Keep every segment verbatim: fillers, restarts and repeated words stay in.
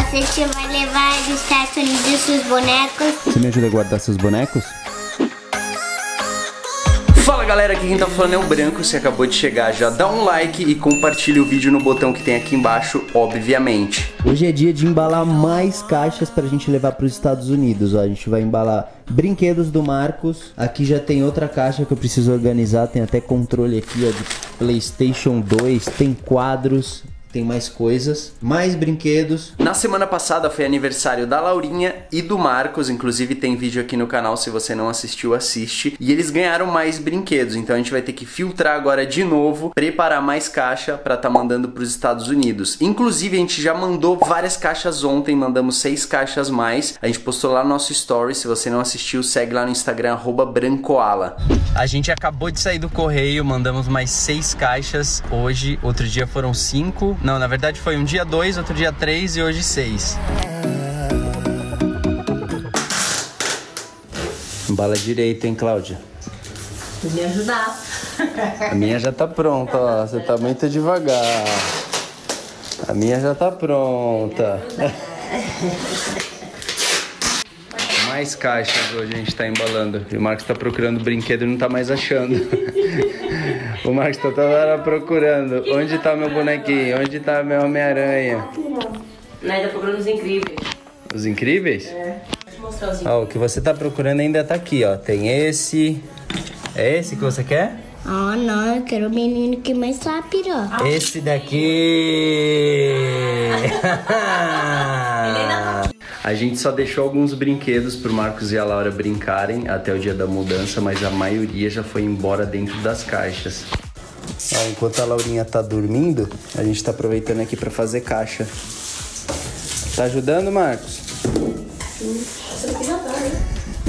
gente vai levar dos Estados Unidos os bonecos. Você me ajuda a guardar seus bonecos? Fala galera, aqui quem tá falando é o Branco. Se acabou de chegar, já dá um like e compartilha o vídeo no botão que tem aqui embaixo, obviamente. Hoje é dia de embalar mais caixas pra gente levar pros Estados Unidos, ó. A gente vai embalar brinquedos do Marcos. Aqui já tem outra caixa que eu preciso organizar. Tem até controle aqui, ó, de PlayStation dois. Tem quadros. Tem mais coisas, mais brinquedos. Na semana passada foi aniversário da Laurinha e do Marcos. Inclusive tem vídeo aqui no canal, se você não assistiu, assiste. E eles ganharam mais brinquedos, então a gente vai ter que filtrar agora de novo, preparar mais caixa pra tá mandando pros Estados Unidos. Inclusive a gente já mandou várias caixas ontem, mandamos seis caixas mais. A gente postou lá no nosso story, se você não assistiu, segue lá no Instagram, arroba brancoala. A gente acabou de sair do correio, mandamos mais seis caixas hoje. Outro dia foram cinco. Não, na verdade foi um dia dois, outro dia três e hoje seis. Embala direito, hein, Cláudia? Vou me ajudar. A minha já tá pronta, ó. Você tá muito devagar. A minha já tá pronta. Mais caixas hoje a gente tá embalando. E o Marcos tá procurando brinquedo e não tá mais achando. O Marcos tá toda hora procurando. Onde tá meu bonequinho? Onde tá meu Homem-Aranha? Não, ainda procurando os incríveis. Os incríveis? É. Deixa eu mostrar os Ó, o que você tá procurando ainda tá aqui, ó. Tem esse. É esse que você quer? Ah, não, eu quero o menino que é mais rápido. Esse daqui! A gente só deixou alguns brinquedos pro Marcos e a Laura brincarem até o dia da mudança, mas a maioria já foi embora dentro das caixas. Ó, enquanto a Laurinha tá dormindo, a gente tá aproveitando aqui pra fazer caixa. Tá ajudando, Marcos? Sim. Você não quis ajudar, né?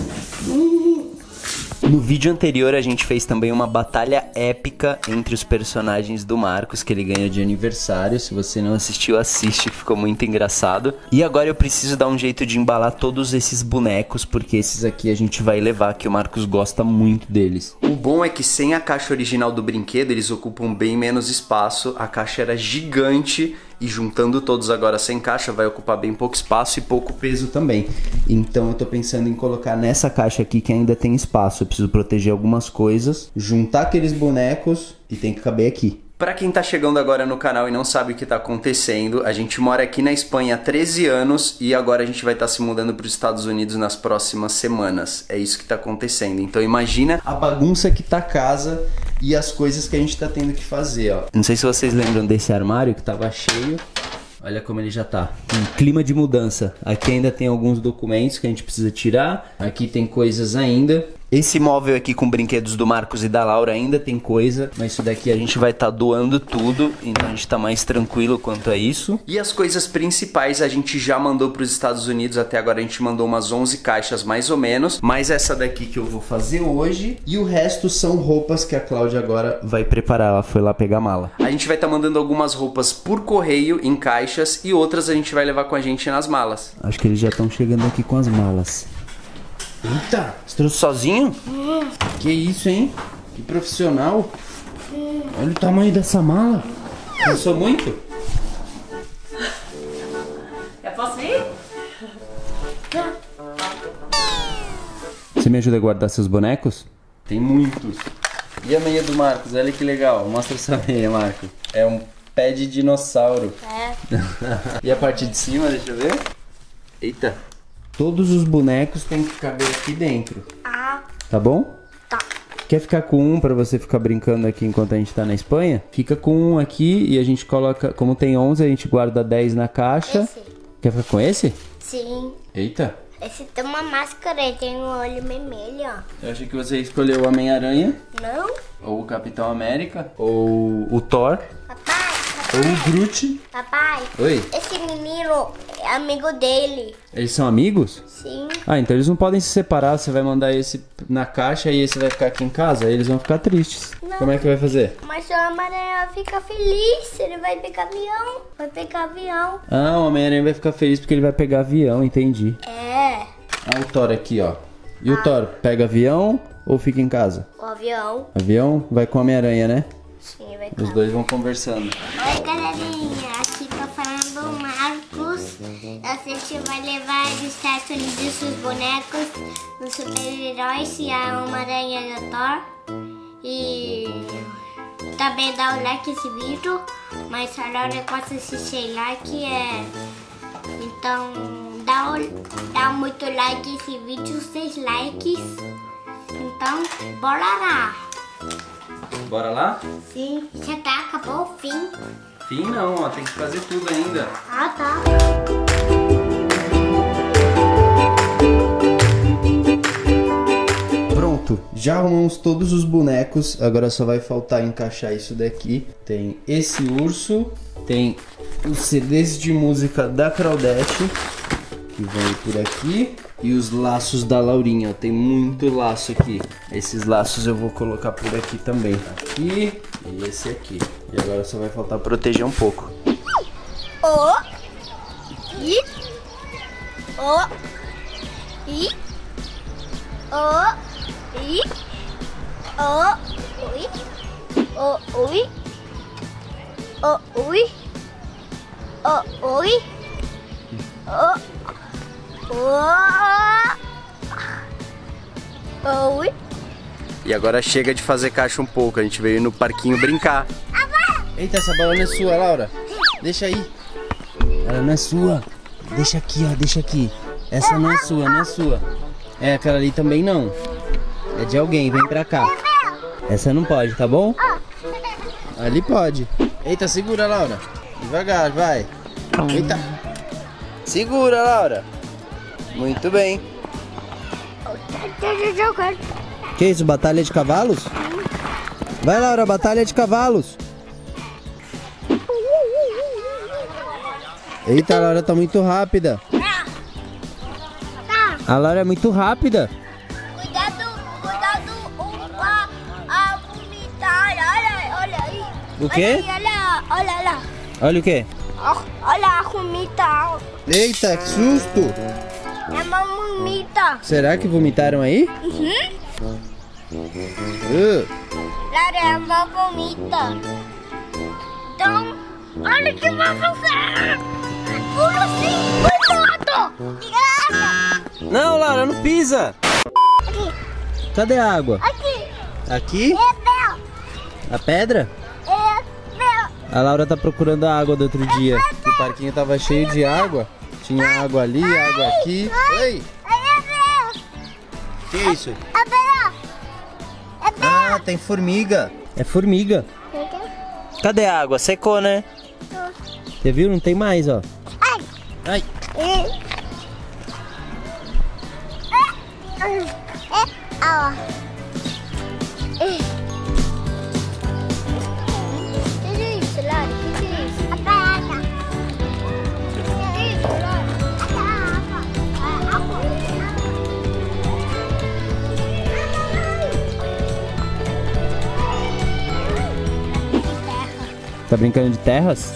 No vídeo anterior a gente fez também uma batalha épica entre os personagens do Marcos que ele ganhou de aniversário. Se você não assistiu, assiste, ficou muito engraçado. E agora eu preciso dar um jeito de embalar todos esses bonecos, porque esses aqui a gente vai levar, que o Marcos gosta muito deles. O bom é que sem a caixa original do brinquedo eles ocupam bem menos espaço. A caixa era gigante e juntando todos agora sem caixa vai ocupar bem pouco espaço e pouco peso também. Então eu tô pensando em colocar nessa caixa aqui que ainda tem espaço. Eu preciso proteger algumas coisas, juntar aqueles bonecos e tem que caber aqui. Pra quem tá chegando agora no canal e não sabe o que tá acontecendo, a gente mora aqui na Espanha há treze anos e agora a gente vai estar tá se mudando para os Estados Unidos nas próximas semanas. É isso que tá acontecendo. Então imagina a bagunça que tá a casa e as coisas que a gente tá tendo que fazer, ó. Não sei se vocês lembram desse armário que tava cheio. Olha como ele já tá. Um clima de mudança. Aqui ainda tem alguns documentos que a gente precisa tirar. Aqui tem coisas ainda. Esse móvel aqui com brinquedos do Marcos e da Laura ainda tem coisa, mas isso daqui a gente vai estar tá doando tudo, então a gente tá mais tranquilo quanto a isso. E as coisas principais a gente já mandou para os Estados Unidos, até agora a gente mandou umas onze caixas mais ou menos, mais essa daqui que eu vou fazer hoje, e o resto são roupas que a Cláudia agora vai preparar, ela foi lá pegar a mala. A gente vai estar tá mandando algumas roupas por correio em caixas e outras a gente vai levar com a gente nas malas. Acho que eles já estão chegando aqui com as malas. Eita, você trouxe sozinho? Hum. Que isso, hein? Que profissional. Hum. Olha o tamanho dessa mala. Cansou muito? Eu posso ir? Você me ajuda a guardar seus bonecos? Tem muitos. E a meia do Marcos? Olha que legal. Mostra essa meia, Marcos. É um pé de dinossauro. É. E a parte de cima, deixa eu ver. Eita. Todos os bonecos tem que caber aqui dentro. Ah. Tá bom? Tá. Quer ficar com um pra você ficar brincando aqui enquanto a gente tá na Espanha? Fica com um aqui e a gente coloca... Como tem onze, a gente guarda dez na caixa. Esse. Quer ficar com esse? Sim. Eita. Esse tem uma máscara e tem um olho vermelho, ó. Eu achei que você escolheu o Homem-Aranha. Não? Ou o Capitão América. Ou o Thor. Papai, Ou o Groot. papai. Oi. Esse menino é amigo dele. Eles são amigos? Sim. Ah, então eles não podem se separar. Você vai mandar esse na caixa e esse vai ficar aqui em casa. Aí eles vão ficar tristes. Não. Como é que vai fazer? Mas o Homem-Aranha fica feliz. Ele vai pegar avião. Vai pegar avião. Ah, o Homem-Aranha vai ficar feliz porque ele vai pegar avião, entendi. É. Ah, o Thor aqui, ó. E o Thor, pega avião ou fica em casa? O avião. Avião vai com o Homem-Aranha, né? Sim, vai Os cá. dois vão conversando. Oi, galerinha. Aqui tá falando o Marcos. A gente vai levar eles certo os bonecos, os super-heróis e a Homem-Aranha do Thor. E também dá o like nesse vídeo. Mas a Laura gosta de assistir like, é... Então dá, o... dá muito like nesse vídeo, seis likes. Então bora lá. Bora lá? Sim, já tá, acabou o fim. Fim não, ó, tem que fazer tudo ainda. Ah, tá. Pronto, já arrumamos todos os bonecos, agora só vai faltar encaixar isso daqui. Tem esse urso, tem os C Ds de música da Claudete, que vão por aqui. E os laços da Laurinha, ó, tem muito laço aqui. Esses laços eu vou colocar por aqui também. Aqui e esse aqui. E agora só vai faltar proteger um pouco. O I O I O I O Ui O Ui O Ui O Ui O Oi. E agora chega de fazer caixa um pouco, a gente veio no parquinho brincar. Eita, essa bola não é sua, Laura. Deixa aí. Ela não é sua. Deixa aqui, ó, deixa aqui. Essa não é sua, não é sua. É, aquela ali também não. É de alguém, vem pra cá. Essa não pode, tá bom? Ali pode. Eita, segura, Laura. Devagar, vai. Eita. Segura, Laura. Muito bem. Que isso, batalha de cavalos? Vai, Laura, batalha de cavalos. Eita, a Laura tá muito rápida. A Laura é muito rápida. Cuidado, cuidado, a, a vomitar. Olha, olha aí. O quê? Olha, olha, olha, olha. Olha o quê? Olha a vomita. Eita, que susto. É uma vomita. Será que vomitaram aí? Uhum. Uh. Laura, é uma vomita. Então, olha que vai fazer. Pula assim, cuidado. Não, Laura, não pisa. Aqui, Cadê a água? aqui. Aqui? É bel. A pedra? É bel. A Laura tá procurando a água do outro dia. O parquinho tava cheio de água. Tinha água ali, água aqui. Oi! É bel. Que isso? É bel. É bel. Ah, tem formiga. É formiga. Cadê a água? Secou, né? Você viu? Não tem mais, ó. Ai. Ai. É. É. É. Ó. É. O que é isso, Laura? O que é isso? A pedra. O que é isso, Laura? A água. A água. Tá brincando de terras?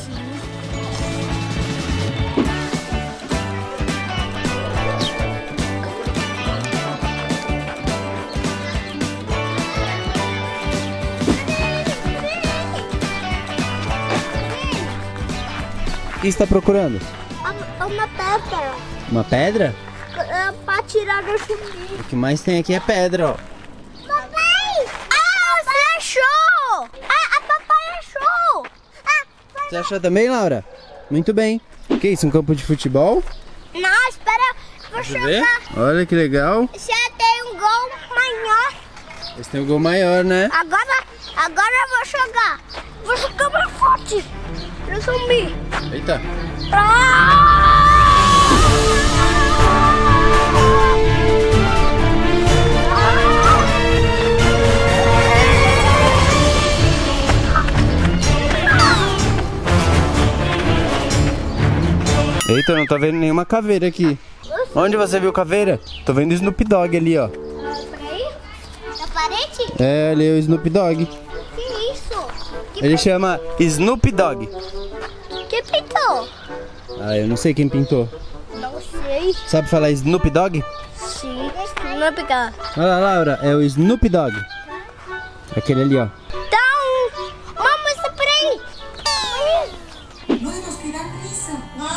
O que você tá procurando? Uma pedra. Uma pedra? É pra tirar da comida. O que mais tem aqui é pedra, ó. Papai! Ah, você achou! Ah, a papai achou! Ah, Você achou também, Laura? Muito bem. O que é isso? Um campo de futebol? não, espera, vou Deixa eu ver. jogar. Olha que legal. Já tem um gol maior. Esse tem um gol maior, né? Agora, agora eu vou jogar. Vou jogar mais forte. Eu zumbi. Eita. Eita, eu não tô vendo nenhuma caveira aqui. Onde você viu caveira? Tô vendo o Snoop Dogg ali, ó. Peraí. Na parede? É, ali é o Snoop Dogg. Que isso? Que, Ele chama Snoop Dogg. que pintou? Ah, eu não sei quem pintou. Não sei. Sabe falar Snoop Dogg? Sim. Não pegar. Olha lá, Laura, é o Snoop Dogg. Aquele ali, ó. Então, vamos por aí. No nos cuidar prisa. No,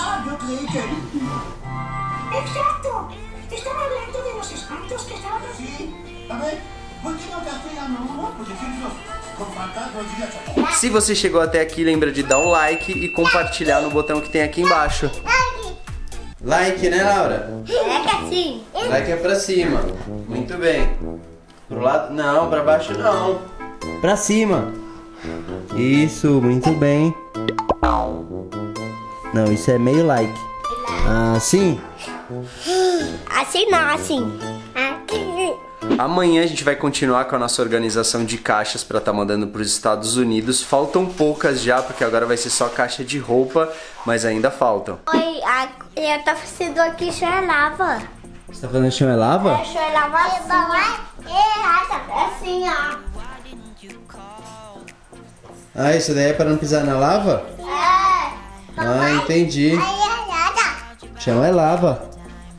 Exacto. Están hablando de los espantos que estaban así. A ver, ¿por qué no castigan uno por ejemplo, con fantasmas y gatos? Se você chegou até aqui, lembra de dar o like e compartilhar no botão que tem aqui embaixo. Like, né, Laura? É que assim. Like é pra cima. Muito bem. Pro lado? Não, pra baixo não. Pra cima. Isso, muito bem. Não, isso é meio like. Assim? Assim não, assim. Aqui. Amanhã a gente vai continuar com a nossa organização de caixas para estar mandando para os Estados Unidos. Faltam poucas já, porque agora vai ser só caixa de roupa, mas ainda faltam. Oi, a, eu tô fazendo aqui lava. Você tá fazendo chão é lava? É lava assim. É, assim, ó. Ah, isso daí é para não pisar na lava? É. Ah, entendi. Aí é nada. Chão é lava.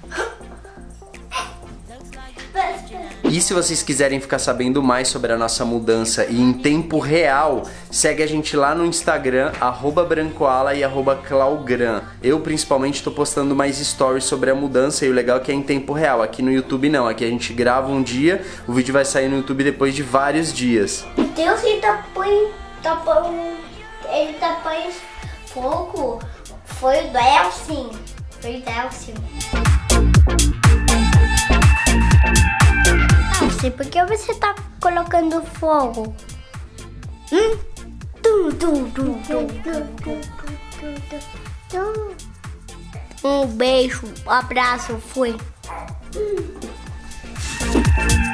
E se vocês quiserem ficar sabendo mais sobre a nossa mudança e em tempo real, segue a gente lá no Instagram, arroba brancoala e arroba claugran. Eu principalmente tô postando mais stories sobre a mudança e o legal é que é em tempo real. Aqui no YouTube não, aqui a gente grava um dia, o vídeo vai sair no YouTube depois de vários dias. Deus, ele tapou, tapou, ele tapou fogo. Foi o Delsin. Foi o Delsin. Delsin, por que você tá colocando fogo? Hum? Tum, tum, tum, tum, tum, tum, tum, tum. Um beijo, um abraço, fui. Hum.